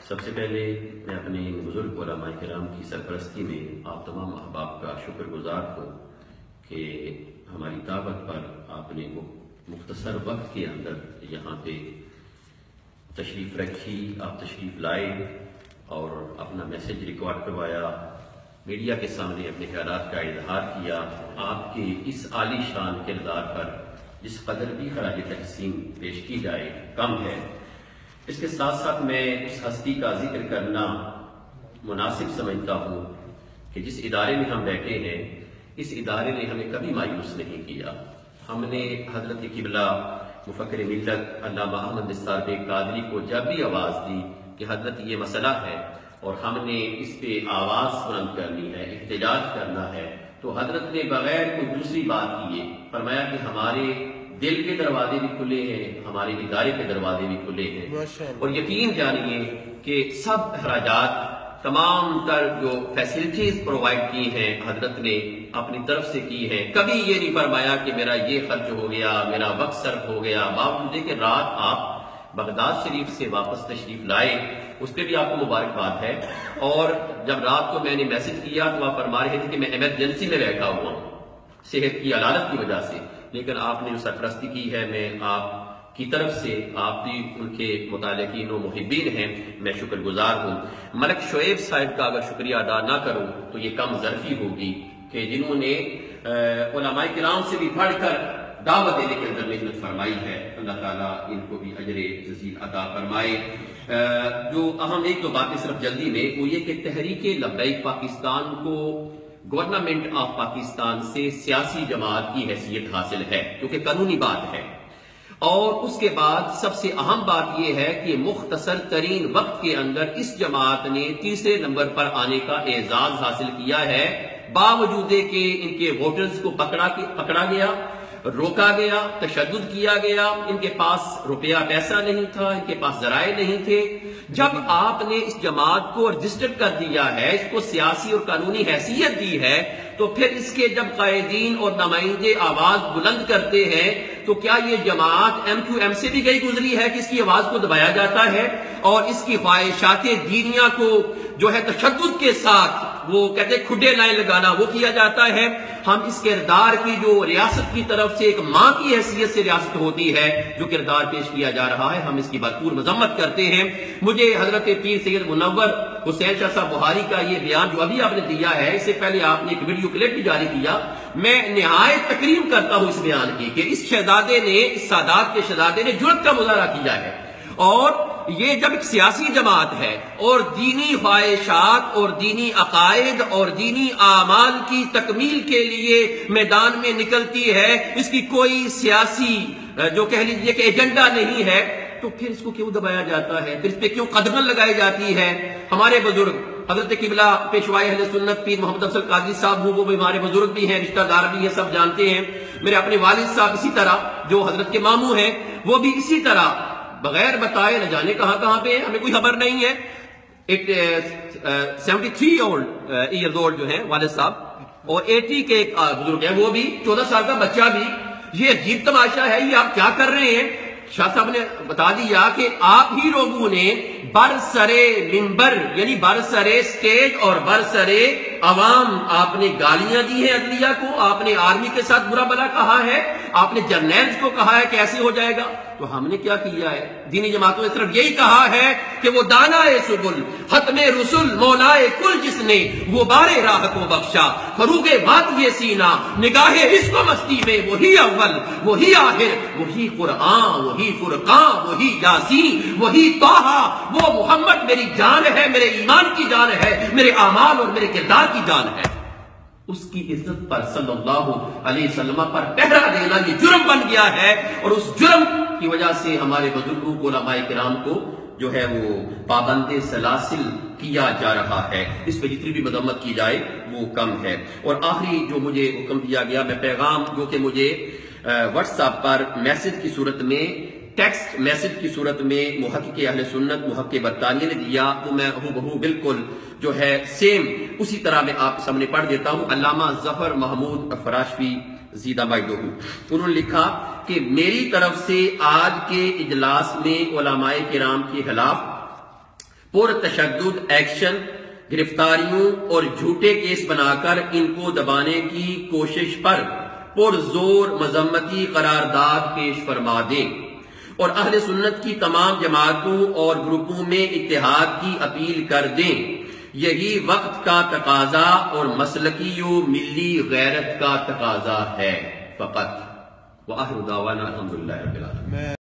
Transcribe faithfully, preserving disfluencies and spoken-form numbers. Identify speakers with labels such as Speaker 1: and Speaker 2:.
Speaker 1: سب سے پہلے میں اپنے بزرگ علماء کرام کی سرپرستی میں آپ تمام احباب کا شکر گزار ہوں کہ ہماری دعوت پر آپ نے مختصر وقت کے اندر یہاں پہ تشریف رکھی، آپ تشریف لائے اور اپنا میسج ریکارڈ کروایا، میڈیا کے سامنے اپنے خیالات کا اظہار کیا۔ آپ کے اس عالی شان کردار پر جس قدر بھی خراج تحسین پیش کی جائے کم ہے۔ اس کے ساتھ ساتھ میں اس ہستی کا ذکر کرنا مناسب سمجھتا ہوں کہ جس ادارے میں ہم بیٹھے ہیں اس ادارے نے ہمیں کبھی مایوس نہیں کیا۔ ہم نے حضرت قبلہ مفکر ملت علامہ احمد نثار بیگ قادری کو جب بھی آواز دی کہ حضرت یہ مسئلہ ہے اور ہم نے اس پہ آواز بلند کرنی ہے، احتجاج کرنا ہے، تو حضرت نے بغیر کوئی دوسری بات کیے فرمایا کہ ہمارے دل کے دروازے بھی کھلے ہیں، ہمارے ادارے کے دروازے بھی کھلے ہیں، اور یقین جانیے کہ سب اخراجات تمام تر جو فیسلٹیز پرووائڈ کی ہیں حضرت نے اپنی طرف سے کی ہیں۔ کبھی یہ نہیں فرمایا کہ میرا یہ خرچ ہو گیا، میرا وقت صرف ہو گیا، باوجود کہ رات آپ بغداد شریف سے واپس تشریف لائے، اس پہ بھی آپ کو مبارکباد ہے۔ اور جب رات کو میں نے میسج کیا تو آپ فرما رہے تھے کہ میں ایمرجنسی میں بیٹھا ہوا ہوں صحت کی علالت کی وجہ سے، لیکن آپ نے جو سرپرستی کی ہے میں آپ کی طرف سے، آپ بھی ان کے متعلقین و محبین ہیں، میں شکر گزار ہوں۔ ملک شعیب صاحب کا اگر شکریہ ادا نہ کروں تو یہ کم ظرفی ہوگی کہ جنہوں نے علماء کرام سے بھی بڑھ کر دعوت دینے کے اندر محنت فرمائی ہے۔ اللہ تعالیٰ ان کو بھی اجر جزیل عطا فرمائے۔ جو اہم ایک دو باتیں صرف جلدی میں وہ یہ کہ تحریک لبیک پاکستان کو گورنمنٹ آف پاکستان سے سیاسی جماعت کی حیثیت حاصل ہے، جو کہ قانونی بات ہے، اور اس کے بعد سب سے اہم بات یہ ہے کہ مختصر ترین وقت کے اندر اس جماعت نے تیسرے نمبر پر آنے کا اعزاز حاصل کیا ہے، باوجود کہ ان کے ووٹرز کو پکڑا پکڑا گیا، روکا گیا، تشدد کیا گیا، ان کے پاس روپیہ پیسہ نہیں تھا، ان کے پاس ذرائع نہیں تھے۔ جب آپ نے اس جماعت کو رجسٹر کر دیا ہے، اس کو سیاسی اور قانونی حیثیت دی ہے، تو پھر اس کے جب قائدین اور نمائندے آواز بلند کرتے ہیں تو کیا یہ جماعت ایم کیو ایم سے بھی گئی گزری ہے کہ اس کی آواز کو دبایا جاتا ہے اور اس کی خواہشات دینیہ کو جو ہے تشدد کے ساتھ وہ کہتے ہیں کھڈے لائن لگانا وہ کیا جاتا ہے؟ ہم اس کردار کی جو ریاست کی طرف سے ایک ماں کی حیثیت سے ریاست ہوتی ہے جو کردار پیش کیا جا رہا ہے، ہم اس کی بھرپور مذمت کرتے ہیں۔ مجھے حضرت پیر سید منور حسین شاہ صاحب بخاری کا یہ بیان جو ابھی آپ نے دیا ہے، اس سے پہلے آپ نے ایک ویڈیو کلپ بھی جاری کیا، میں نہایت تکریم کرتا ہوں اس بیان کی کہ اس شہزادے نے، اس سادات کے شہزادے نے جرأت کا مظاہرہ کیا ہے، اور یہ جب ایک سیاسی جماعت ہے اور دینی خواہشات اور دینی عقائد اور دینی اعمال کی تکمیل کے لیے میدان میں نکلتی ہے، اس کی کوئی سیاسی جو کہہ لیجیے کہ ایجنڈا نہیں ہے، تو پھر اس کو کیوں دبایا جاتا ہے؟ پھر اس پہ کیوں قدغن لگائی جاتی ہے؟ ہمارے بزرگ حضرت قبلہ پیشوائے اہل سنت پیر محمد افضل قادری صاحب وہ بھی ہمارے بزرگ بھی ہیں، رشتہ دار بھی ہیں، سب جانتے ہیں۔ میرے اپنے والد صاحب اسی طرح جو حضرت کے ماموں ہیں وہ بھی اسی طرح بغیر بتائے نہ جانے کہاں کہاں پہ ہیں، ہمیں کوئی خبر نہیں ہے۔ ایک سیونٹی تھری ایئرز اولڈ جو ہیں والد صاحب، اور ایٹی کے ایک بزرگ ہیں، وہ بھی چودہ سال کا بچہ بھی۔ یہ عجیب تماشا ہے، یہ آپ کیا کر رہے ہیں؟ شاہ صاحب نے بتا دیا کہ آپ ہی لوگوں نے برسرے منبر یعنی برسرے سٹیج اور برسرے عوام آپ نے گالیاں دی ہیں عدلیہ کو، آپ نے آرمی کے ساتھ برا بلا کہا ہے، آپ نے جرنیلز کو کہا ہے کہ ایسے ہو جائے گا۔ تو ہم نے کیا کیا ہے؟ دینی جماعتوں نے صرف یہی کہا ہے کہ وہ دانائے سبل ختم رسل مولائے کل جس نے وہ بارے راہ کو بخشا، فروغ بات یہ سینہ نگاہ عشق و مستی میں وہی اول وہی آخر وہی قرآن وہی فرقان وہی یاسین وہی طٰہٰ، وہ محمد میری جان ہے، میرے ایمان کی جان ہے، میرے اعمال اور میرے کردار کی جان ہے۔ اس کی عزت پر صلی اللہ علیہ وسلم پر پہرا دینا یہ جرم بن گیا ہے، اور اس جرم کی وجہ سے ہمارے بزرگوں کو علماء کرام کو جو ہے وہ پابند سلاسل کیا جا رہا ہے۔ اس پہ جتنی بھی مذمت کی جائے وہ کم ہے۔ اور آخری جو مجھے حکم دیا گیا، میں پیغام جو کہ مجھے واٹس ایپ پر میسج کی صورت میں، ٹیکسٹ میسج کی صورت میں محقق اہل سنت محقق برطانیہ نے دیا، وہ میں ہوں بہو بالکل جو ہے سیم اسی طرح میں آپ کے سامنے پڑھ دیتا ہوں۔ علامہ ظفر محمود فراشفی زیدہ مائدہو، انہوں نے لکھا کہ میری طرف سے آج کے اجلاس میں علماء کرام کے خلاف پرتشدد ایکشن، گرفتاریوں اور جھوٹے کیس بنا کر ان کو دبانے کی کوشش پر پرزور مذمتی قرارداد پیش فرما دیں اور اہل سنت کی تمام جماعتوں اور گروپوں میں اتحاد کی اپیل کر دیں۔ یہی وقت کا تقاضا اور مسلکی و ملی غیرت کا تقاضا ہے فقط۔ وآخر دعوانا الحمدللہ رب العالمین۔